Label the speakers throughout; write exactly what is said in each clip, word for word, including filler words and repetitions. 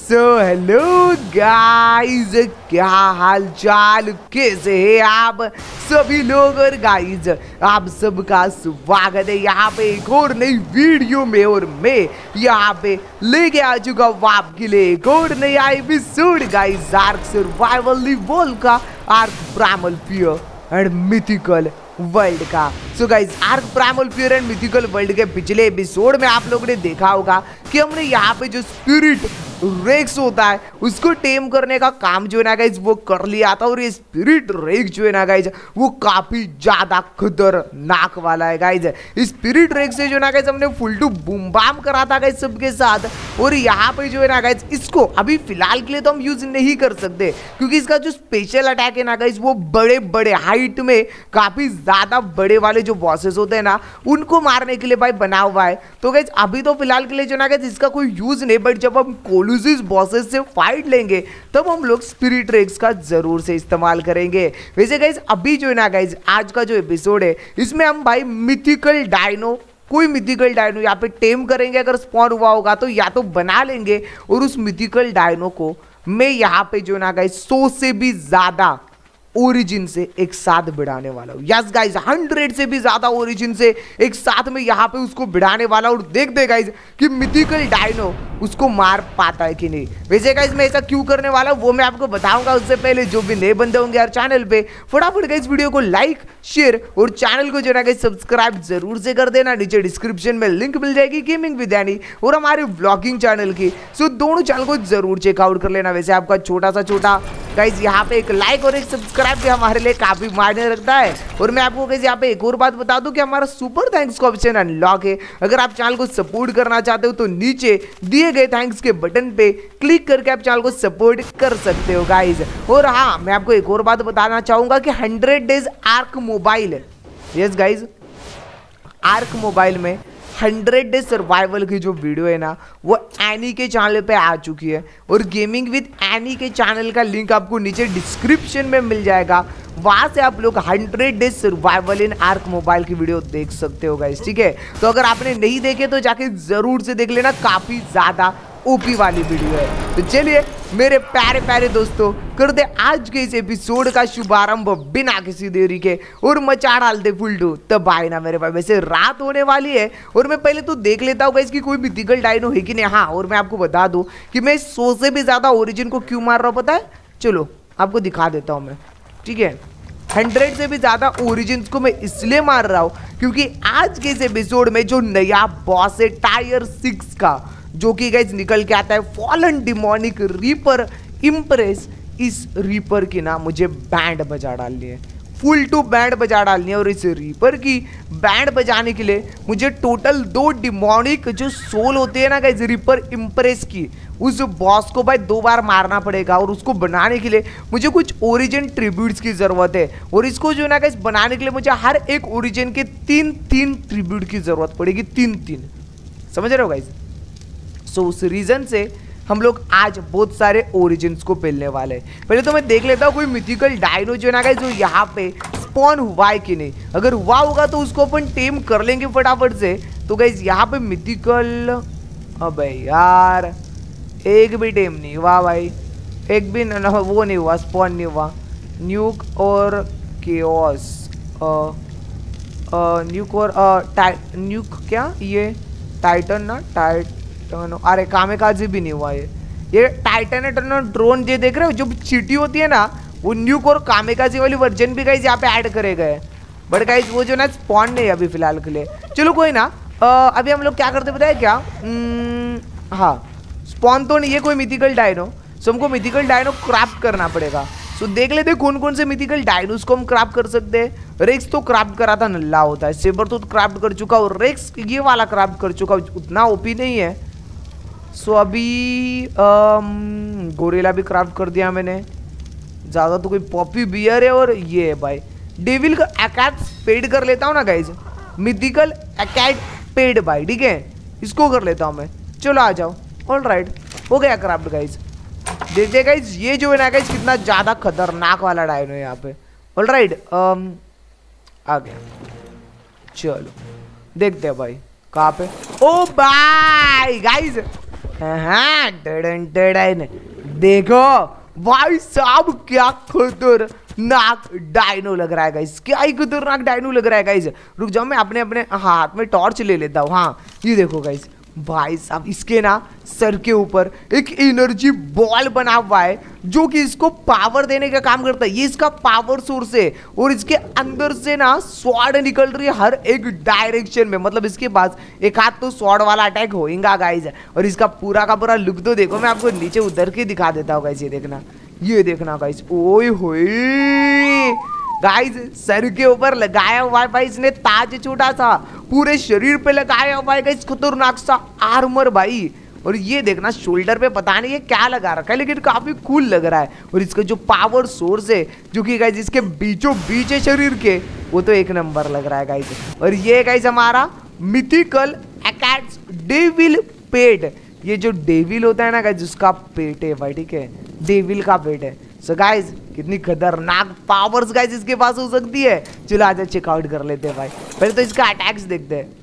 Speaker 1: So hello guys, क्या हाल चाल, कैसे हैं आप सभी लोग। और गाइस आप सबका स्वागत है यहाँ पे एक और नई वीडियो में। और मैं यहाँ पे लेके आ चुका हूँ आपके लिए एक और नया episode guys, Ark survival level का, Ark primal fear and mythical world का। So guys Ark primal fear and mythical world के पिछले एपिसोड में आप लोगों ने देखा होगा कि हमने यहाँ पे जो स्पिरिट रेक्स होता है उसको टेम करने का काम जो है ना गाइस वो कर लिया था। और ये स्पिरिट रेक्स जो है ना गाइस वो काफी ज्यादा खतरनाक वाला है गाइस। स्पिरिट रेक्स से जो है ना गाइस हमने फुल टू बूम बाम करा था गाइस सबके साथ। और यहाँ पे जो है ना गाइस इसको अभी फिलहाल के लिए तो हम यूज नहीं कर सकते क्योंकि इसका जो स्पेशल अटैक है ना गाइस वो बड़े बड़े हाइट में काफी ज्यादा बड़े वाले जो बॉसेस होते हैं ना उनको मारने के लिए भाई बना हुआ है। तो गाइस अभी तो फिलहाल के लिए जो ना गाइस इसका कोई यूज नहीं, बट जब हम कोलुसिस बॉसेस से फाइट लेंगे तब हम लोग स्पिरिट रेक्स का जरूर से इस्तेमाल करेंगे। वैसे गाइस अभी जो है ना गाइस आज का जो एपिसोड है इसमें हम भाई मिथिकल डायनो, कोई मिथिकल डायनो यहाँ पे टेम करेंगे। अगर स्पॉन हुआ होगा तो या तो बना लेंगे और उस मिथिकल डायनो को मैं यहाँ पे जो ना गाइस सौ से भी ज्यादा ओरिजिन से एक साथ बिड़ाने वाला हूँ। यस गाइज हंड्रेड से भी ज्यादा ओरिजिन से एक साथ में यहाँ पे उसको बिड़ाने वाला हूँ। और देख दे गाइज कि मिथिकल डायनो उसको मार पाता है कि नहीं। वैसे गाइज मैं ऐसा क्यों करने वाला हूँ वो मैं आपको बताऊंगा। उससे पहले जो भी नए बंदे होंगे यार चैनल पे फटाफट गाइज वीडियो को लाइक शेयर और चैनल को जो ना गाइज सब्सक्राइब जरूर से कर देना। नीचे डिस्क्रिप्शन में लिंक मिल जाएगी गेमिंग विद यानी और हमारे व्लॉगिंग चैनल की, सो दोनों चैनल को जरूर चेकआउट कर लेना। वैसे आपका छोटा सा छोटा गाइज यहाँ पे एक लाइक और एक सब्सक्राइब भी हमारे लिए काफी मायने रखता है। और मैं आपको गाइज यहाँ पे एक और बात बता दूं कि हमारा सुपर थैंक्स का ऑप्शन अनलॉक है। अगर आप चैनल को सपोर्ट करना चाहते हो तो नीचे दिए गए थैंक्स के बटन पे क्लिक करके आप चैनल को सपोर्ट कर सकते हो गाइज। और हाँ मैं आपको एक और बात बताना चाहूंगा कि hundred days Ark mobile, yes guys Ark mobile में हंड्रेड डेज सर्वाइवल की जो वीडियो है ना वो एनी के चैनल पे आ चुकी है। और गेमिंग विद एनी के चैनल का लिंक आपको नीचे डिस्क्रिप्शन में मिल जाएगा, वहां से आप लोग hundred days survival in Ark mobile की वीडियो देख सकते हो गाइस। ठीक है, तो अगर आपने नहीं देखे तो जाके जरूर से देख लेना, काफी ज्यादा ओपी वाली वीडियो है। तो चलिए मेरे प्यारे प्यारे दोस्तों करते आज के इस एपिसोड का शुभारंभ बिना किसी देरी के और मचा डालते फुल टू तब आए ना मेरे भाई। वैसे रात होने वाली है और मैं पहले तो देख लेता हूँ इसकी कोई मिथिकल डायनो है कि नहीं। हाँ और मैं आपको बता दूं कि मैं सौ से भी ज्यादा ओरिजिन को क्यों मार रहा हूँ पता है, चलो आपको दिखा देता हूँ मैं। ठीक है, हंड्रेड से भी ज्यादा ओरिजिन को मैं इसलिए मार रहा हूँ क्योंकि आज के इस एपिसोड में जो नया बॉस है टायर सिक्स का, जो कि गाइस निकल के आता है फॉलन डिमोनिक रीपर इम्प्रेस, इस रीपर की ना मुझे बैंड बजा डालनी है, फुल टू बैंड बजा डालनी है। और इस रीपर की बैंड बजाने के लिए मुझे टोटल दो डिमोनिक जो सोल होते हैं ना गाइस रीपर इम्प्रेस की, उस बॉस को भाई दो बार मारना पड़ेगा। और उसको बनाने के लिए मुझे कुछ ओरिजिन ट्रिब्यूट्स की जरूरत है। और इसको जो है ना गाइस बनाने के लिए मुझे हर एक ओरिजिन के तीन तीन ट्रिब्यूट की जरूरत पड़ेगी, तीन तीन, समझ रहे हो गाइस। सो so, उस रीजन से हम लोग आज बहुत सारे ओरिजिन्स को पेलने वाले हैं। पहले तो मैं देख लेता हूँ कोई मिथिकल डायनो जो है ना गाइस जो यहाँ पे स्पॉन हुआ है कि नहीं। अगर हुआ होगा तो उसको अपन टेम कर लेंगे फटाफट से। तो गाइस यहाँ पे मिथिकल, अबे यार एक भी टेम नहीं हुआ भाई, एक भी न, न, वो नहीं हुआ, स्पॉन नहीं हुआ। न्यूक और केओस, न्यूक और न्यूक क्या ये टाइटन ना, टाइट अरे कामेकाजी भी नहीं हुआ ये ये टाइटन ड्रोन जो देख रहे हो जो चीटी होती है ना वो न्यूक और कामेकाजी वाली वर्जन भी गाइस यहाँ पे ऐड करे गए। बट गाइस वो जो ना स्पॉन नहीं है अभी फिलहाल के लिए। चलो कोई ना, आ, अभी हम लोग क्या करते पता है क्या, हाँ स्पॉन तो नहीं है कोई मिथिकल डायनो, सो हमको मिथिकल डायनो क्राफ्ट करना पड़ेगा। सो देख लेते हैं कौन कौन से मिथिकल डायनोस को हम क्राफ्ट कर सकते हैं। रेक्स तो क्राफ्ट करा था नल्ला होता है, सेबर तो क्राफ्ट कर चुका और रेक्स ये वाला क्राफ्ट कर चुका, उतना ओपी नहीं है। सो so, अभी गोरेला भी क्राफ्ट कर दिया मैंने, ज़्यादा तो कोई पॉपी बियर है। और ये है भाई डेविल का अकैट पेड कर लेता हूँ ना गाइज, मिथिकल अकैट पेड भाई, ठीक है इसको कर लेता हूँ मैं। चलो आ जाओ, ऑल राइट हो गया क्राफ्ट गाइज। देखते गाइज ये जो है ना गाइज कितना ज़्यादा खतरनाक वाला डायनो है यहाँ पे। ऑल राइट आ गया, चलो देखते हैं भाई कहाँ पे। ओ भाई गाइज हाँ डडन डडन। देखो भाई साहब क्या खतरनाक डायनो लग रहा है गाइस, क्या ही खतरनाक डायनो लग रहा है गाइस। रुक जाओ मैं अपने अपने हाथ में टॉर्च ले लेता हूँ। हाँ ये देखो गाइस, भाई साहब इसके ना सर के ऊपर एक एनर्जी बॉल बना हुआ है जो कि इसको पावर देने का काम करता है। ये इसका पावर सोर्स है और इसके अंदर से ना स्वॉर्ड निकल रही है हर एक डायरेक्शन में। मतलब इसके पास एक हाथ तो स्वॉर्ड वाला अटैक होएगा गाइस। और इसका पूरा का पूरा लुक तो देखो, मैं आपको नीचे उतर के दिखा देता हूँ गाइस। ये देखना, ये देखना गाइस, ओए होए गाइस, सर के ऊपर लगाया हुआ है भाई इसने ताज छोटा सा, पूरे शरीर पे लगाया हुआ है गाइस खतरनाक सा आर्मर भाई। और ये देखना शोल्डर पे पता नहीं ये क्या लगा रखा है, लेकिन काफी कूल लग रहा है। और इसका जो पावर सोर्स है जो कि गाइस इसके बीचों बीच है शरीर के, वो तो एक नंबर लग रहा है गाइस। और ये गाइस हमारा मिथिकल अकैट्स डेविल पेट, ये जो डेविल होता है ना गाइस उसका पेट है भाई, ठीक है, डेविल का पेट है। सो गाइस कितनी खतरनाक पावर्स गाइस इसके पास हो सकती है। चलो आजा चेकआउट कर लेते हैं भाई। पहले तो इसका अटैक्स देखते हैं।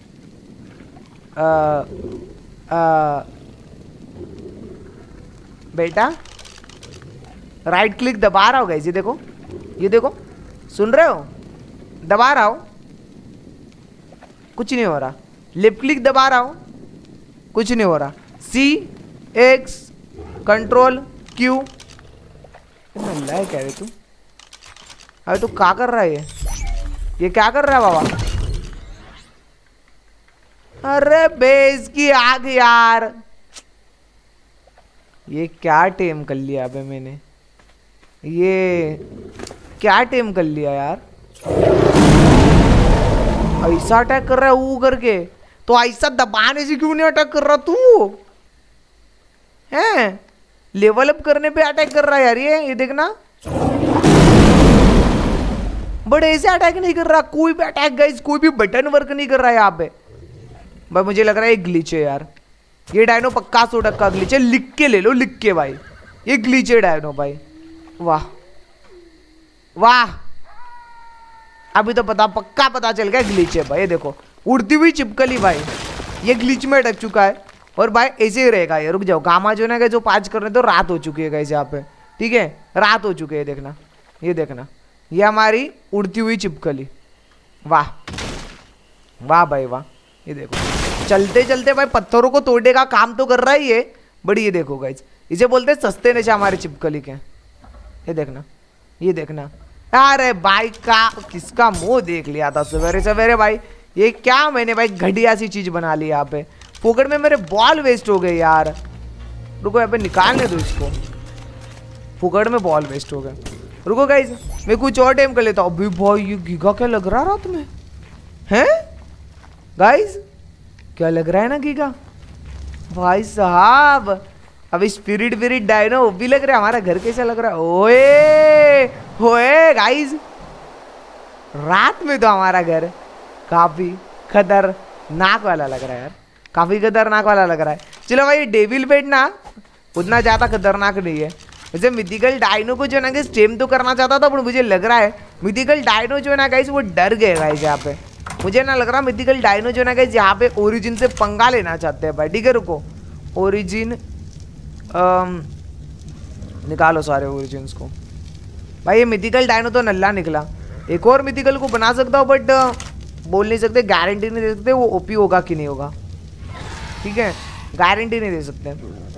Speaker 1: बेटा राइट क्लिक दबा रहा हो गाइस, ये देखो, ये देखो, सुन रहे हो, दबा रहा हो, कुछ नहीं हो रहा। लेफ्ट क्लिक दबा रहा हो, कुछ नहीं हो रहा। सी एक्स कंट्रोल क्यू, नल्ला है क्या रे तू? अरे तू क्या कर रहा है? ये ये क्या कर रहा है बाबा? अरे बेस की आग यार, ये क्या टेम कर लिया अबे मैंने, ये क्या टेम कर लिया यार? ऐसा अटैक कर रहा है वो करके, तो ऐसा दबाने से क्यों नहीं अटैक कर रहा तू? हैं लेवल अप करने पे अटैक कर रहा है यार ये ये देखना, बट ऐसे अटैक नहीं कर रहा कोई भी अटैक गाइस, कोई भी बटन वर्क नहीं कर रहा है यहाँ पे भाई। मुझे लग रहा है ये ग्लिच है यार, ये डायनो पक्का सौ टक्का ग्लिच है। लिख के ले लो, लिख के भाई, ये ग्लिच है डायनो भाई। वाह वाह, अभी तो पता पक्का पता चल गया ग्लिच है भाई। ये देखो उड़ती हुई चिपकली भाई, ये ग्लिच में अटक चुका है। और भाई ऐसे ही रहेगा ये, रुक जाओ, गामा जो ना जो पाँच कर रहे तो रात हो चुकी है गाइस यहाँ पे, ठीक है, रात हो चुकी है। देखना, ये देखना, ये हमारी उड़ती हुई चिपकली, वाह वाह भाई वाह। ये देखो चलते चलते भाई पत्थरों को तोड़ने का काम तो कर रहा ही है, बड़ी ये देखो गाइस, इसे बोलते हैं सस्ते नशा हमारे चिपकली के। ये देखना, ये देखना, अरे भाई का किसका मुंह देख लिया था सवेरे सवेरे भाई। ये क्या मैंने भाई घटिया सी चीज बना ली यहाँ पे, फोकट में मेरे बॉल वेस्ट हो गए यार। रुको यहाँ पे निकालने दो इसको, फोकट में बॉल वेस्ट हो गए। रुको गाइस मैं कुछ और टाइम कर लेता हूँ। अभी भाई ये गीगा क्या लग रहा रात में हैं गाइस, क्या लग रहा है ना गीगा भाई साहब। अब स्पिरिट विरिट डायनो भी लग रहा है, हमारा घर कैसा लग रहा है, ओए होए गाइस, रात में तो हमारा घर काफी खतरनाक वाला लग रहा है यार, काफी खतरनाक वाला लग रहा है। चलो भाई डेविल बेट ना उतना ज्यादा खतरनाक नहीं है। वैसे मिथिकल डायनो को जो ना गाइस टेम तो करना चाहता था, पर मुझे लग रहा है मिथिकल डायनो जो है ना गाइस वो डर गए गाइस यहाँ पे। मुझे ना लग रहा मिथिकल डायनो जो ना गाइस यहाँ पे ओरिजिन से पंगा लेना चाहते हैं भाई, ठीक है। रुको ओरिजिन निकालो सारे ओरिजिन्स को भाई। ये मिथिकल डायनो तो नल्ला निकला, एक और मिथिकल को बना सकता हूँ बट बोल नहीं सकते, गारंटी नहीं दे सकते वो ओपी होगा कि नहीं होगा, ठीक है, गारंटी नहीं दे सकते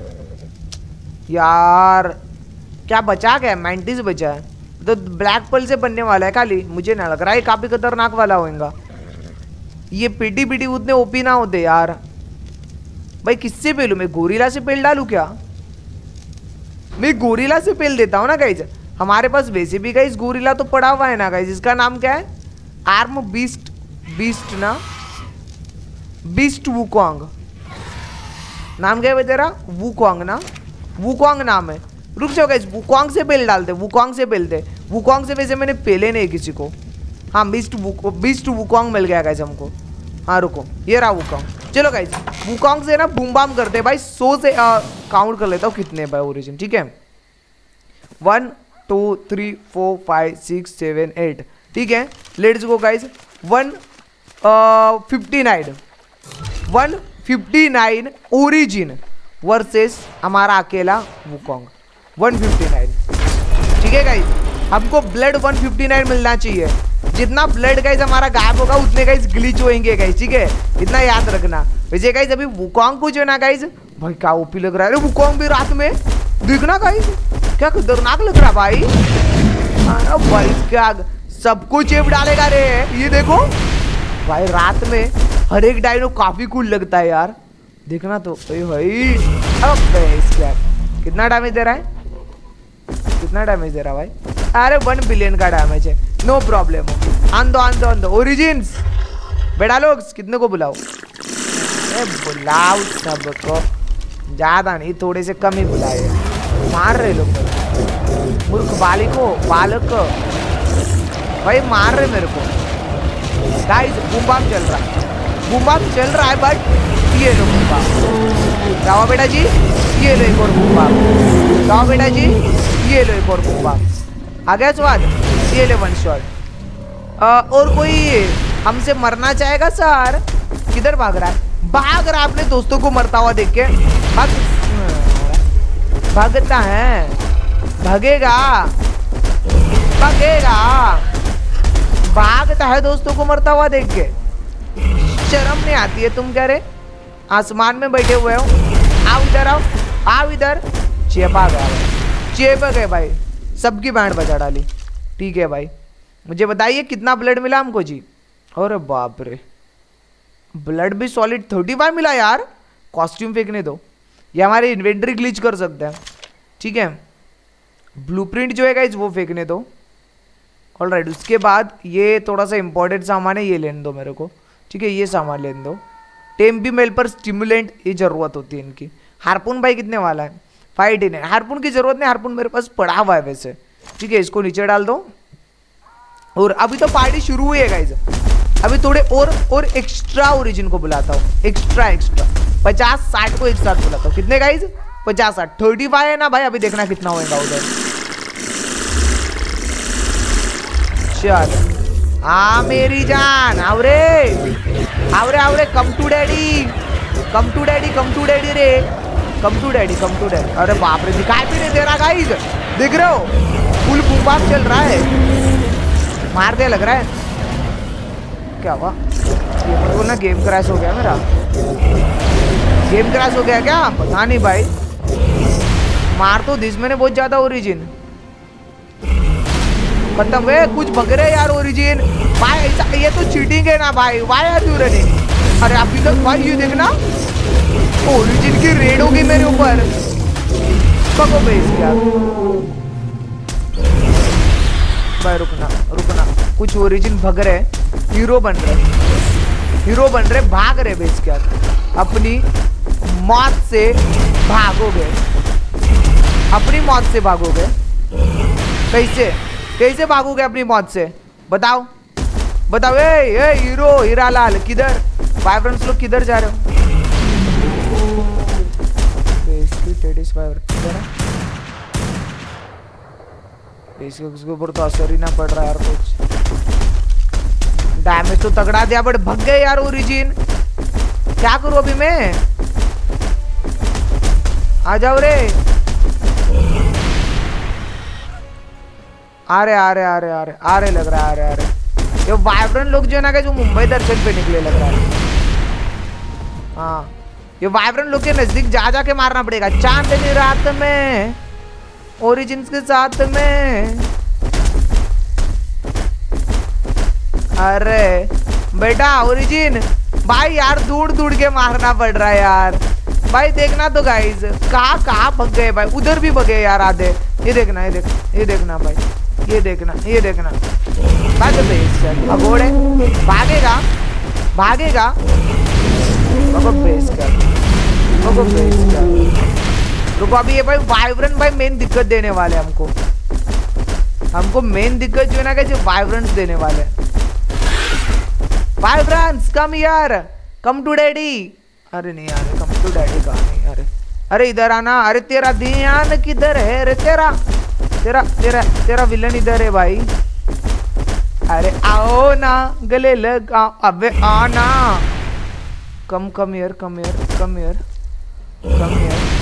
Speaker 1: यार। क्या बचा क्या, मैंटिस बचा है, तो ब्लैक पल से बनने वाला है खाली, मुझे ना लग रहा है काफी खतरनाक वाला होगा। ये पीटी पीटी उतने ओपी ना होते यार भाई। किससे पेलूं मैं, गोरिल्ला से पेल डालूं क्या? मैं गोरिल्ला से पेल देता हूँ ना गाइज, हमारे पास वैसे भी गाइज गोरिल्ला तो पड़ा हुआ है ना गाइज। इसका नाम क्या है, आर्म बीस्ट, बीस्ट ना बीस्ट वुकोंग नाम क्या है तेरा, वुकोंग ना, वुकोंग नाम है। रुक जाओ गाइस, वुकोंग से पेल डालते, वुकोंग से पेलते, वुकोंग से वैसे मैंने पेले नहीं किसी को। हाँ बीस्ट वुको बीस्ट वुकोंग मिल गया गाइस हमको। हाँ रुको ये रहा वुकोंग। चलो गाइस वुकोंग से ना बूम बाम करते हैं भाई, सौ से काउंट कर लेता हूँ कितने भाई ओरिजिन, ठीक है, one two three four five six seven eight, ठीक है। Let's go guys, one fifty nine one fifty nine origin versus हमारा अकेला वुकोंग वन फिफ्टी नाइन। ठीक है गाइस, हमको ब्लड वन फिफ्टी नाइन मिलना चाहिए। जितना ब्लड गाइस हमारा गायब होगा उतने गाइस ग्लिच होंगे गाइस। ठीक है, इतना याद रखना। वैसे गाइस अभी वुकोंग को जो ना गाइस, भाई क्या ओपी लग रहा है। अरे वुकोंग भी रात में दिखना गाइस, क्या खतरनाक लग रहा भाई। अरे भाई क्या सब कुछ चेप डालेगा रे। ये देखो भाई, रात में हर एक डायनो काफी कूल लगता है यार, देखना तो भाई। अबे इसका कितना डैमेज दे रहा है, कितना डैमेज दे रहा है भाई। अरे वन बिलियन का डैमेज है, नो प्रॉब्लम। आंदो आंदो आंदो ओरिजिन्स, बेटा लोग कितने को बुलाओ? ए बुलाओ सबको, ज्यादा नहीं, थोड़े से कम ही बुलाए। मार रहे लोग मूर्ख बालिको बालक भाई, मार रहे मेरे को गाइस। बूम बम चल रहा है, बूम बम चल रहा है, बट ये लो बूम बम। जाओ बेटा जी, ये लो एक और बूम बम। जाओ बेटा जी, ये लो एक और बूम बम। आ गया स्वाद, ये ले वन शॉट। और कोई हमसे मरना चाहेगा सर? किधर भाग रहा है? भाग रहा है अपने दोस्तों को मरता हुआ देख के। भाग, भागता है, भागेगा भागेगा, भागता है दोस्तों को मरता हुआ देख के। शर्म नहीं आती है? तुम कह रहे आसमान में बैठे हुए हो। आओ इधर, आओ आओ इधर। चेपा गया भाई, चेपा गए भाई, सबकी बैंड बजा डाली। ठीक है भाई, मुझे बताइए कितना ब्लड मिला हमको जी? अरे बाप रे, ब्लड भी सॉलिड थर्टी फाइव मिला यार। कॉस्ट्यूम फेंकने दो, ये हमारे इन्वेंटरी ग्लिच कर सकते हैं। ठीक है, ब्लूप्रिंट जो है गाइस वो फेंकने दो। ऑलराइट, उसके बाद ये थोड़ा सा इंपॉर्टेंट सामान है, ये लेने दो मेरे को। ठीक है, ये सामान लेने दो। टेम्पी मेल पर स्टिमुलेंट, ये जरूरत होती है इनकी। हारपून भाई कितने वाला है? फाइव इन है। हारपून की जरूरत नहीं, हारपून मेरे पास पड़ा हुआ है वैसे। ठीक है, इसको नीचे डाल दो। और अभी तो पार्टी शुरू हुई है गाइस, अभी थोड़े और और एक्स्ट्रा ओरिजिन को बुलाता हूँ। एक्स्ट्रा एक्स्ट्रा पचास साठ को एक साथ बुलाता हूँ। कितने गाइस? पचास साठ, थर्टी फाइव है ना भाई। अभी देखना कितना होगा उधर। चल आ मेरी जान, आवरे आवरे आवरे, come to daddy, come to daddy, come to daddy रे, come to daddy, come to daddy. अरे बाप रे, दिखाई भी नहीं दे रहा गाइस, देख रहे हो? फुल बूम बम चल रहा है, मार दे लग रहा है। क्या हुआ? ये मत बोलना गेम क्रैश हो गया मेरा। गेम क्रैश हो गया क्या? पता नहीं भाई, मार तो दिस मैंने बहुत ज्यादा ओरिजिन। खत्म है, कुछ भग रहे यार ओरिजिन भाई। ऐसा ये तो चीटिंग है ना भाई। Why are you running? अरे अभी तक भाई ये देखना, ओरिजिन की रेड होगी मेरे ऊपर। पको बेस क्या भाई, रुकना रुकना, कुछ ओरिजिन भग रहे, हीरो बन रहे, हीरो बन रहे, भाग रहे बेस क्या। अपनी मौत से भागोगे, अपनी मौत से भागोगे। कैसे कैसे भागोगे अपनी मौत से? बताओ बताओ। ए ए हीरो हीरालाल किधर? वाइब्रेंट्स लोग किधर जा रहे हो? इसके ऊपर तो असर ही ना पड़ रहा यार कुछ। डैमेज तो तगड़ा दिया बट भग गए यार ओरिजिन। क्या करूं अभी मैं? आ जाओ रे। आ रहे आ रहे आ रहे आ रहे आ रहे लग रहा है। आ रहे आ रहे ये वाइब्रेंट लोग जो है ना, जो मुंबई दर्शन पे निकले लग रहा है। हाँ, ये वाइब्रेंट लोग के नजदीक जा जा के मारना पड़ेगा। चांदनी रात में ओरिजिन्स के साथ में। अरे बेटा ओरिजिन भाई यार, दूर दूर के मारना पड़ रहा है यार भाई। देखना तो गाइस, कहाँ कहाँ भग गए भाई। उधर भी भगे यार आधे। ये देखना, ये देख, ये देखना भाई, ये देखना, ये देखना। भाग बेस अगोड़े, भागेगा भागेगा। बाबा बेस कर, बाबा बेस कर। रुको अभी ये भाई वाइब्रेंट भाई मेन दिक्कत देने वाले हमको। हमको मेन दिक्कत जो है ना कि वाइब्रेंट्स देने वाले। वाइब्रेंट्स कम यार, कम टू डैडी। अरे नहीं यार, कम टू डैडी कहाँ नहीं? अरे अरे इधर आना। अरे तेरा ध्यान किधर है? अरे तेरा तेरा तेरा तेरा विलन इधर है भाई। अरे आओ ना, गले लगा। अबे आना। कम कम यार, कम यार, कम यार, कम यार।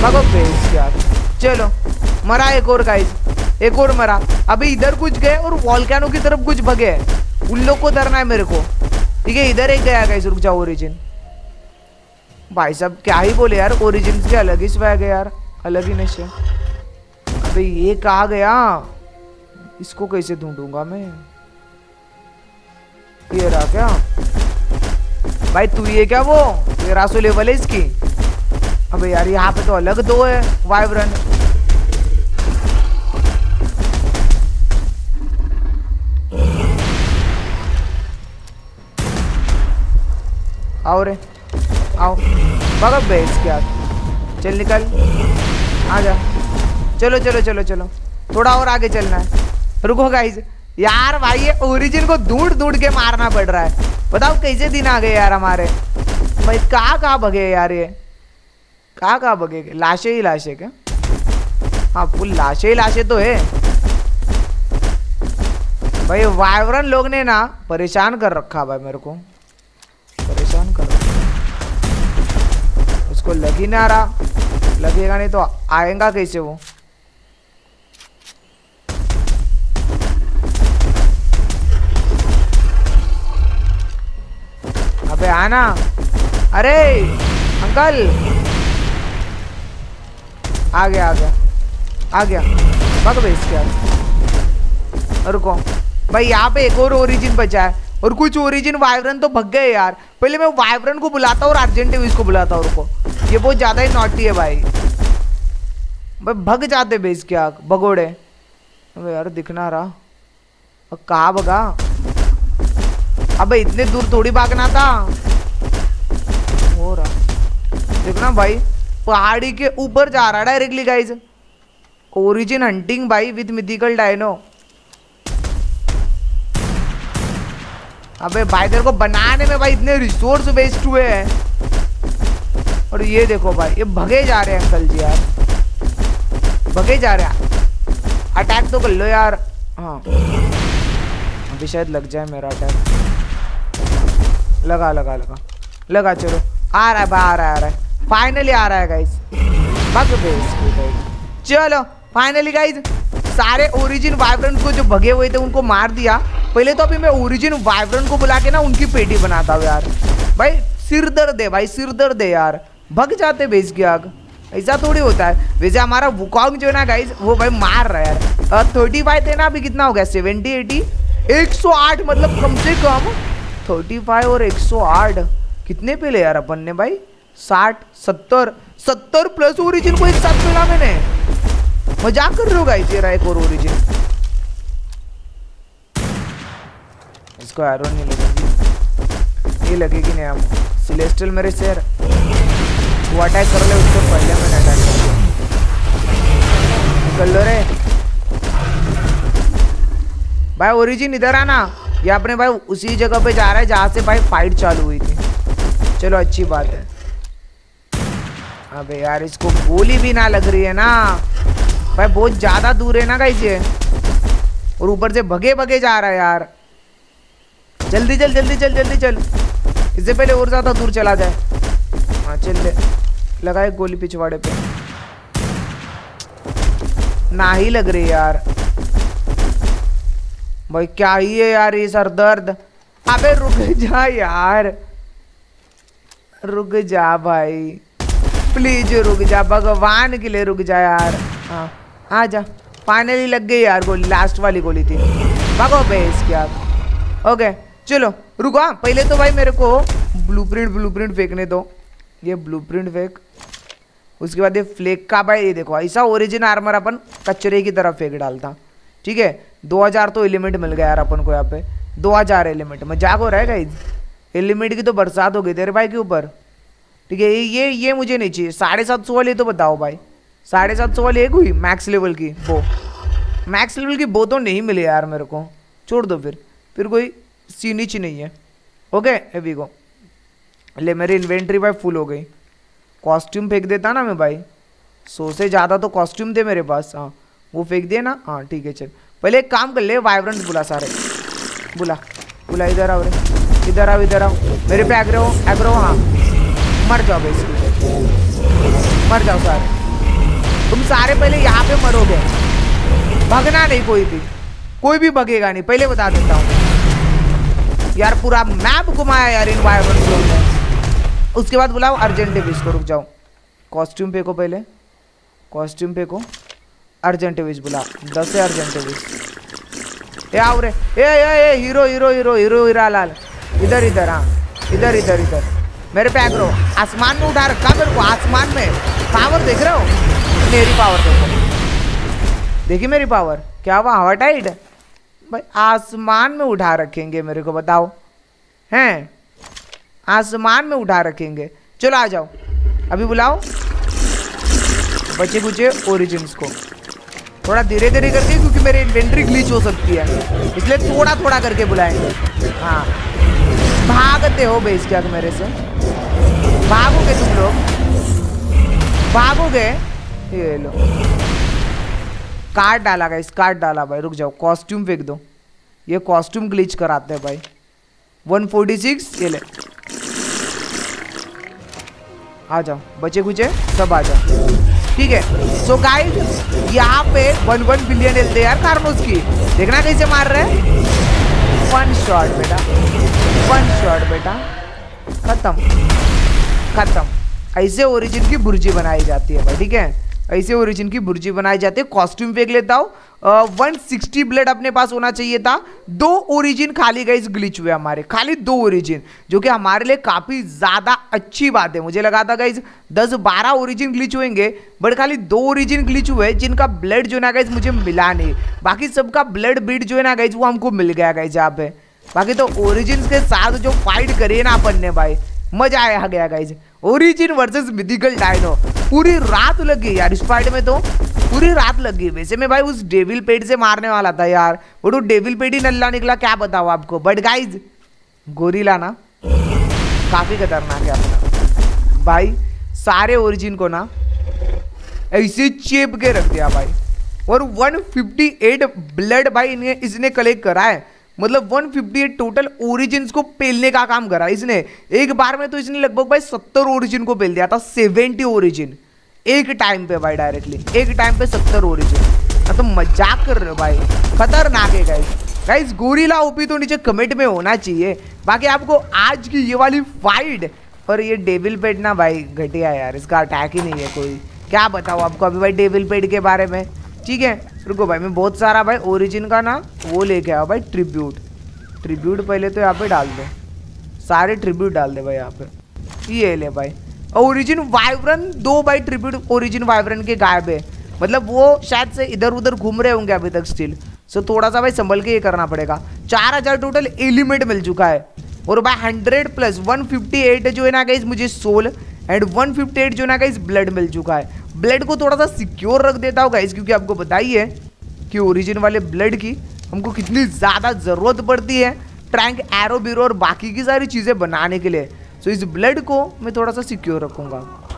Speaker 1: भागो बेस क्या। चलो मरा एक और गाइस, एक और मरा। अभी इधर कुछ गए और वॉल्केनो की तरफ कुछ भगे। उन लोग को डरना है मेरे को। ठीक है इधर एक गया गाइस, रुक जाओ। ओरिजिन भाई साहब क्या ही बोले यार, ओरिजिन के अलग ही स्वैग है यार, अलग ही नशे। अबे ये कहाँ गया, इसको कैसे ढूंढूंगा मैं। ये रहा क्या भाई, तू ये क्या वो तेरह सौ लेवल है इसकी। अबे यार यहाँ पे तो अलग दो है वाइब्रेंट। आओ रे आओ, भागो बेस क्या। चल निकल, आ जा। चलो चलो चलो चलो, थोड़ा और आगे चलना है। रुको गाइस यार, भाई ये ओरिजिन को ढूंढ ढूंढ के मारना पड़ रहा है। बताओ कैसे दिन आ गए यार हमारे। भाई कहाँ कहाँ भगे यार, ये कहाँ कहाँ भगे। लाशें ही लाशें क्या, हाँ फुल लाशें ही लाशें तो है भाई। वाइब्रेंट लोग ने ना परेशान कर रखा भाई, मेरे को परेशान कर रखा। उसको लग ही ना रहा, लगेगा नहीं तो आएगा कैसे वो। अबे आना, अरे अंकल आ गया आ गया आ गया। भागो भाई इसके। रुको भाई यहाँ पे एक और ओरिजिन बचा है और कुछ ओरिजिन वाइब्रेंट तो भग गए यार। पहले मैं वाइब्रेंट को बुलाता हूँ और अर्जेंटिव को बुलाता हूँ। रुको ये बहुत ज्यादा ही नॉटी है भाई, भाई भग जाते बेस क्या भगोड़े। अबे यार दिखना रहा, कहाँ भगा। अबे इतने दूर थोड़ी भागना था। हो रहा देखना भाई, पहाड़ी के ऊपर जा रहा है डायरेक्टली गाइस। ओरिजिन हंटिंग भाई विद मिथिकल डायनो। अबे भाई तेरे को बनाने में भाई इतने रिसोर्स वेस्ट हुए हैं। और ये देखो भाई ये भगे जा रहे हैं अंकल जी यार, भगे जा रहे हैं। अटैक तो कर लो यार। हाँ अभी शायद लग जाए मेरा अटैक। लगा लगा लगा लगा। चलो आ रहा है भाई, आ रहा है आ रहा है फाइनली आ रहा है गाइस। भाग बेस। चलो फाइनली गाइस सारे ओरिजिन वाइब्रेंट को जो भगे हुए थे उनको मार दिया। पहले तो अभी मैं ओरिजिन वाइब्रेंट को बुला के ना उनकी पेटी बनाता हूँ यार। भाई सिर दर्द है भाई, सिर दर्द है यार, भग जाते बेस की आग। ऐसा थोड़ी होता है। वैसे हमारा वुकॉन्ग जो है ना गाइस वो भाई मार रहा है यार। थर्टी फाइव थे ना, अभी कितना हो गया सेवेंटी एटी एक सौ आठ, मतलब कम से कम थर्टी फाइव और एक सौ आठ कितने पे ले यार अपन ने भाई, साठ सत्तर सत्तर प्लस ओरिजिन को एक साथ मिला मैंने। मजाक कर रहे हो गाइस। ये रहा एक और ओरिजिन, इसको आयरन नहीं लगेगी, ये लगेगी नहीं। हम सिलेस्टियल मेरे शेर वो अटैक कर ले, उसको पहले मैंने अटैक कर लिया। निकल लो रे भाई। ओरिजिन इधर आना, ये अपने भाई उसी जगह पे जा रहा है जहाँ से भाई फाइट चालू हुई थी। चलो अच्छी बात है। अबे यार इसको गोली भी ना लग रही है ना भाई, बहुत ज्यादा दूर है ना गाइस ये, और ऊपर से भगे भगे जा रहा है यार। जल्दी चल जल्दी चल जल्दी चल, इससे पहले और ज्यादा दूर चला जाए। हाँ चल ले, लगाए गोली पिछवाड़े पे। ना ही लग रही यार भाई, क्या ही है यार ये सर दर्द। अबे रुक जा यार, रुक जा भाई प्लीज रुक जा, भगवान के लिए रुक जा यार। हाँ आ जा, फाइनली लग गई यार गोली, लास्ट वाली गोली थी। भागो बेस क्या। ओके चलो रुको। हाँ पहले तो भाई मेरे को ब्लूप्रिंट ब्लूप्रिंट फेंकने दो। ये ब्लूप्रिंट फेंक, उसके बाद ये फ्लेक का भाई, ये देखो ऐसा ओरिजिन आर्मर अपन कचरे की तरफ फेंक डालता। ठीक है दो हज़ार तो एलिमेंट मिल गया यार अपन को यहाँ पे, दो हज़ार एलिमेंट। मजाक हो रहा है गाइस, एलिमेंट की तो बरसात हो गई तेरे भाई के ऊपर। ठीक है ये ये मुझे नहीं चाहिए। साढ़े सात सौ वाली तो बताओ भाई, साढ़े सात सौ वाली एक हुई मैक्स लेवल की बो। मैक्स लेवल की बो तो नहीं मिली यार मेरे को, छोड़ दो फिर फिर कोई सीनीच नहीं है। ओके अभी को ले, मेरी इन्वेंट्री भाई फुल हो गई। कॉस्ट्यूम फेंक देता ना मैं भाई, सौ से ज़्यादा तो कॉस्ट्यूम थे मेरे पास। हाँ वो फेंक दिए ना। हाँ ठीक है चल, पहले एक काम कर ले, वाइब्रेंट बुला सारे, बुला बुला। इधर आओ रे, इधर आओ इधर आओ, मेरे पे एग्रो एग्रो। हाँ मर जाओ भाई, मर जाओ सारे। तुम सारे पहले यहाँ पे मरोगे, भगना नहीं कोई भी, कोई भी भगेगा नहीं, पहले बता देता हूँ यार। पूरा मैप घुमाया यार इन्वायरमेंट जोन में। उसके बाद बुलाओ अर्जेंटिविस को, रुक जाओ, कॉस्ट्यूम पे को पहले, कॉस्ट्यूम पे को अर्जेंटिविस बुला, दस से अर्जेंटिविस। ए आओ रे, ए ए ए hero hero hero hero Hira Lal, इधर इधर, हाँ इधर इधर इधर, मेरे पे एग्रो, आसमान में उठा रखा मेरे को, आसमान में। पावर देख रहे हो, मेरी पावर देखो, देखिए मेरी पावर क्या हुआ, हवा टाइट भाई, आसमान में उठा रखेंगे मेरे को, बताओ हैं, आसमान में उठा रखेंगे। चलो आ जाओ, अभी बुलाओ बचे कुचे ओरिजिन्स को, थोड़ा धीरे धीरे करके, क्योंकि मेरी इन्वेंट्री ग्लिच हो सकती है, इसलिए थोड़ा थोड़ा करके बुलाएंगे। हाँ भागते हो बेस क्या मेरे से, भागोगे तुम लोग, भागोगे। ये लो कार्ड डाला गाइस, कार्ड डाला भाई, रुक जाओ, कॉस्ट्यूम फेंक दो, ये कॉस्ट्यूम ग्लिच कराते हैं भाई। वन फोर्टी सिक्स ये ले, आ जाओ बचे कुचे सब आ जाओ, ठीक है। सो गाइस यहाँ पे वन वन बिलियन एल यार कार्नोस की, देखना कैसे मार रहे हैं, वन शॉट बेटा, वन शॉट बेटा, खत्म खत्म। ऐसे ओरिजिन की बुर्जी बनाई जाती है भाई, ठीक है, ऐसे ओरिजिन की बुर्जी बनाई जाती है। कॉस्ट्यूम फेंक लेता हूँ, वन सिक्सटी ब्लेड अपने पास होना चाहिए था। दो ओरिजिन खाली गाइस ग्लिच हुए हमारे, खाली दो ओरिजिन, जो कि हमारे लिए काफी ज्यादा अच्छी बात है। मुझे लगा था गाइस दस बारह ओरिजिन ग्लिच होंगे, बट खाली दो ओरिजिन ग्लिच हुए, जिनका ब्लड जो है ना गाइस मुझे मिला नहीं, बाकी सबका ब्लड बीट जो है ना गाइस वो हमको मिल गया गाइस यहाँ पे। बाकी तो ओरिजिन के साथ जो फाइट करिए ना अपन ने भाई, मजा आया गया guys. Origin versus mythical dino, पूरी रात लग गई यार इस फाइट में, तो पूरी रात लग गई। वैसे मैं भाई उस डेविल पेड से मारने वाला था यार, बट वो डेविल पेड ही नल्ला निकला, क्या बताऊं आपको। बट गाइस गोरिल्ला ना काफी खतरनाक है अपना भाई, सारे ओरिजिन को ना ऐसे चेप के रख दिया भाई, और वन फिफ्टी एट ब्लड भाई इन्हें इसने कलेक्ट करा है, मतलब one fifty eight total origins को पेलने का काम करा इसने एक बार में। तो इसने लगभग भाई सत्तर ओरिजिन को पेल दिया था, सेवेंटी ओरिजिन एक टाइम पे भाई, डायरेक्टली एक टाइम पे सत्तर ओरिजिन। तो मजाक कर रहे हो भाई, खतरनाक है गाइस। गाइस गोरिल्ला ओपी तो नीचे कमेंट में होना चाहिए। बाकी आपको आज की ये वाली फाइट और ये डेविल पेड ना भाई घटिया यार, इसका अटैक ही नहीं है कोई, क्या बताओ आपको अभी भाई डेविल पेड के बारे में। ठीक है रुको भाई, मैं बहुत सारा भाई ओरिजिन का ना वो लेके आया भाई, ट्रिब्यूट ट्रिब्यूट पहले तो यहाँ पे डाल दो, सारे ट्रिब्यूट डाल दे भाई यहाँ पे। ये ले भाई ओरिजिन वाइब्रन, दो भाई ट्रिब्यूट ओरिजिन वाइब्रन के गायब है, मतलब वो शायद से इधर उधर घूम रहे होंगे अभी तक स्टिल। सो थोड़ा सा भाई संभल के ये करना पड़ेगा। चार हजार टोटल एलिमेंट मिल चुका है, और भाई hundred plus one fifty eight जो है ना गाइस मुझे soul, and one fifty eight जो है ना गाइस ब्लड मिल चुका है। ब्लड को थोड़ा सा सिक्योर रख देता हूँ गाइस, क्योंकि आपको बताइए कि ओरिजिन वाले ब्लड की हमको कितनी ज़्यादा ज़रूरत पड़ती है ट्रैंक, एरो बीरो और बाकी की सारी चीज़ें बनाने के लिए। सो इस ब्लड को मैं थोड़ा सा सिक्योर रखूँगा।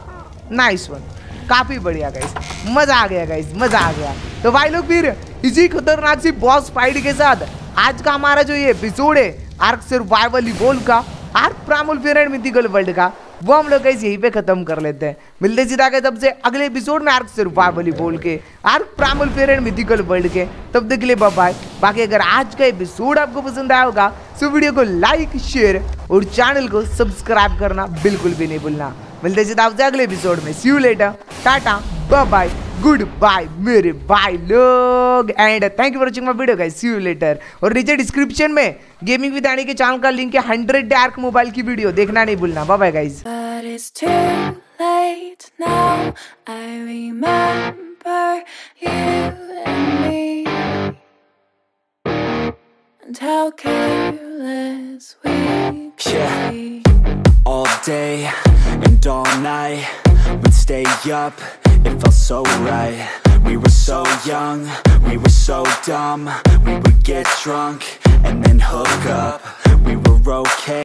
Speaker 1: नाइस वन, काफ़ी बढ़िया गाइस, मज़ा आ गया गाइस, मज़ा आ गया। तो भाई लोग फिर इसी खतरनाक सी बॉस फाइट के साथ आज का हमारा जो ये एपिसोड है आर्क सर्वाइवल इवोल्व का, Ark primal fear and mythical world का, वो हम लोग गाइस यहीं पे खत्म कर लेते हैं। मिलते सीधा गए सबसे अगले एपिसोड में आर्क सर्वाइवल इवोल्व के, Ark primal fear and mythical world के। तब तक के लिए बाय बाय। बाकी अगर आज का एपिसोड आपको पसंद आया होगा तो वीडियो को लाइक शेयर और चैनल को सब्सक्राइब करना बिल्कुल भी नहीं भूलना। मिलते सीधा आपसे अगले एपिसोड में। See you later, tata bye bye, good bye मेरे भाई लोग, and thank you for watching my video guys. See you later. और नीचे डिस्क्रिप्शन में गेमिंग विद एनी के चैनल का लिंक है, हंड्रेड डार्क मोबाइल की वीडियो देखना नहीं भूलना। Bye bye guys.
Speaker 2: It's too late now. I remember you and me, and how careless we could
Speaker 3: Yeah.
Speaker 2: be.
Speaker 3: All day and all night, we'd stay up, it felt so right. We were so young, we were so dumb. We would get drunk and then hook up. We were okay.